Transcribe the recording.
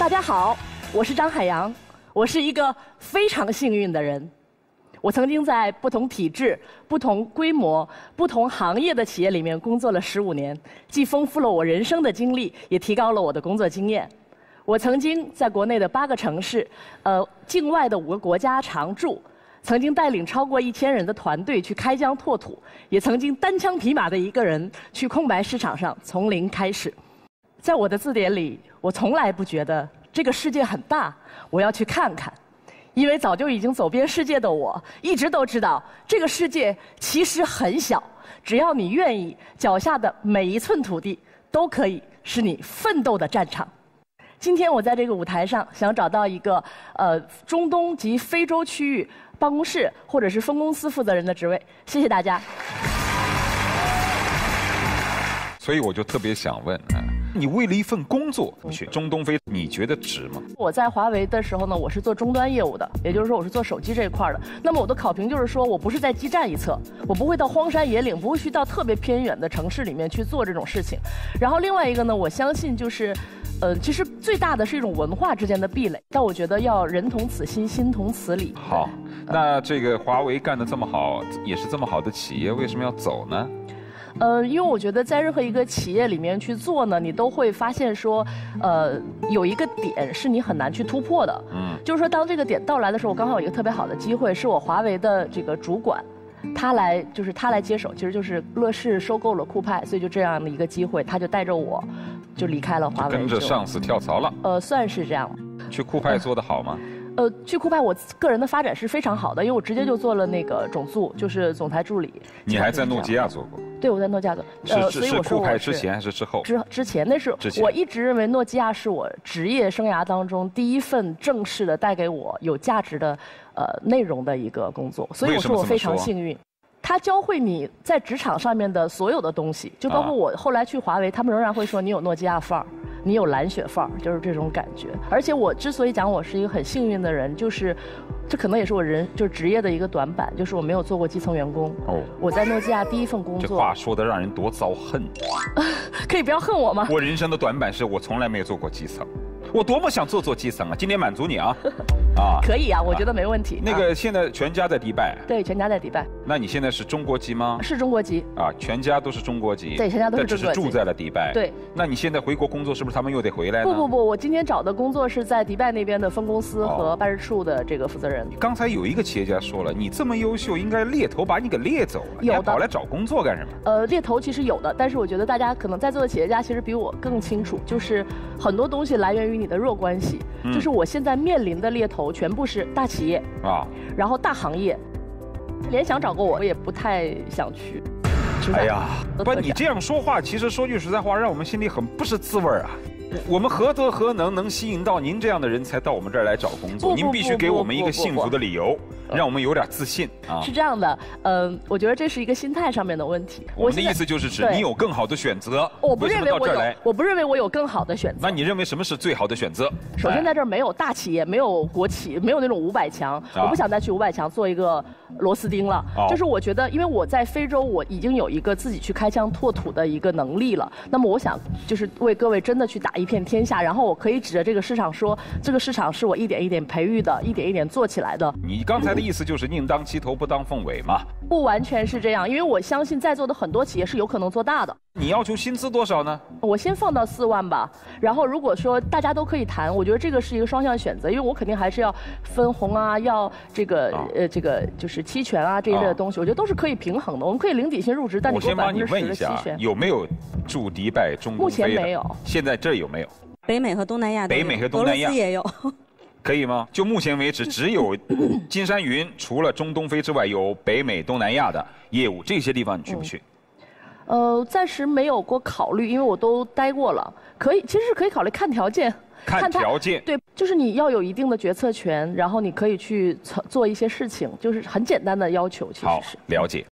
大家好，我是张海洋，我是一个非常幸运的人。我曾经在不同体制、不同规模、不同行业的企业里面工作了15年，既丰富了我人生的经历，也提高了我的工作经验。我曾经在国内的8个城市，境外的5个国家常驻，曾经带领超过1000人的团队去开疆拓土，也曾经单枪匹马的一个人去空白市场上从零开始。在我的字典里，我从来不觉得这个世界很大，我要去看看。因为早就已经走遍世界的我，一直都知道这个世界其实很小，只要你愿意，脚下的每一寸土地都可以是你奋斗的战场。今天我在这个舞台上，想找到一个中东及非洲区域办公室或者是分公司负责人的职位。谢谢大家。 所以我就特别想问啊，你为了一份工作去中东非，你觉得值吗？ 我在华为的时候呢，我是做终端业务的，也就是说我是做手机这一块的。那么我的考评就是说我不是在基站一侧，我不会到荒山野岭，不会去到特别偏远的城市里面去做这种事情。然后另外一个呢，我相信就是，其实最大的是一种文化之间的壁垒，但我觉得要人同此心，心同此理。 好，那这个华为干得这么好，也是这么好的企业，为什么要走呢？ 因为我觉得在任何一个企业里面去做呢，你都会发现说，有一个点是你很难去突破的。就是说当这个点到来的时候，我刚好有一个特别好的机会，是我华为的这个主管，他来接手，其实就是乐视收购了酷派，所以就这样的一个机会，他就带着我，就离开了华为， 跟着上司跳槽了。 算是这样。 去酷派做得好吗？ 去酷派我个人的发展是非常好的，因为我直接就做了那个总助，就是总裁助理。 你还在诺基亚做过？ 对，我在诺基亚做。 是酷派之前还是之后？ 之前，那是我一直认为诺基亚是我职业生涯当中第一份正式的带给我有价值的内容的一个工作，所以我说我非常幸运。他教会你在职场上面的所有的东西，就包括我后来去华为，他们仍然会说你有诺基亚范儿。你有蓝血范儿，就是这种感觉。而且我之所以讲我是一个很幸运的人，就是这可能也是我就是职业的一个短板，就是我没有做过基层员工。我在诺基亚第一份工作。这话说的让人多遭恨。 可以不要恨我吗？ 我人生的短板是我从来没有做过基层。我多么想做基层啊！今天满足你啊！ 可以啊，我觉得没问题。 那个现在全家在迪拜。 对，全家在迪拜。那你现在是中国籍吗？ 是中国籍。 全家都是中国籍。 对，全家都是中国籍。 但只是住在了迪拜。 对。 那你现在回国工作，是不是他们又得回来呢？ 不，我今天找的工作是在迪拜那边的分公司和办事处的这个负责人。 刚才有一个企业家说了，你这么优秀，应该猎头把你给猎走了。 有的。 你跑来找工作干什么？ 猎头其实有的，但是我觉得大家可能在座的企业家其实比我更清楚，就是很多东西来源于你的弱关系。就是我现在面临的猎头全部是大企业然后大行业，联想找过我，我也不太想去。 哎呀，不，你这样说话，其实说句实在话，让我们心里很不是滋味啊。我们何德何能吸引到您这样的人才到我们这儿来找工作？您必须给我们一个幸福的理由，让我们有点自信啊。 是这样的，我觉得这是一个心态上面的问题。 我们的意思就是指你有更好的选择。 我不认为我不认为我有更好的选择。 那你认为什么是最好的选择？ 首先在这儿没有大企业，没有国企，没有那种500强，我不想再去500强做一个螺丝钉了。就是我觉得，因为我在非洲，我已经有一个自己去开疆拓土的一个能力了。那么我想就是为各位真的去打一片天下，然后我可以指着这个市场说，这个市场是我一点一点培育的，一点一点做起来的。 你刚才的意思就是宁当鸡头不当凤尾嘛？ 不完全是这样，因为我相信在座的很多企业是有可能做大的。 你要求薪资多少呢？ 我先放到4万吧，然后如果说大家都可以谈，我觉得这个是一个双向选择，因为我肯定还是要分红啊，要这个就是期权啊这一类的东西，我觉得都是可以平衡的。我们可以零底薪入职，但你给我10%的期权。 我先帮你问一下，有没有驻迪拜中东非的？ 目前没有。 现在这有没有？ 北美和东南亚都有。 北美和东南亚俄罗斯也有。 可以吗？就目前为止，只有金山云除了中东非之外，有北美、东南亚的业务，这些地方你去不去？ 暂时没有过考虑，因为我都待过了。其实是可以考虑，看条件。 看条件。 对，就是你要有一定的决策权，然后你可以去做一些事情，就是很简单的要求，其实是。 好，了解。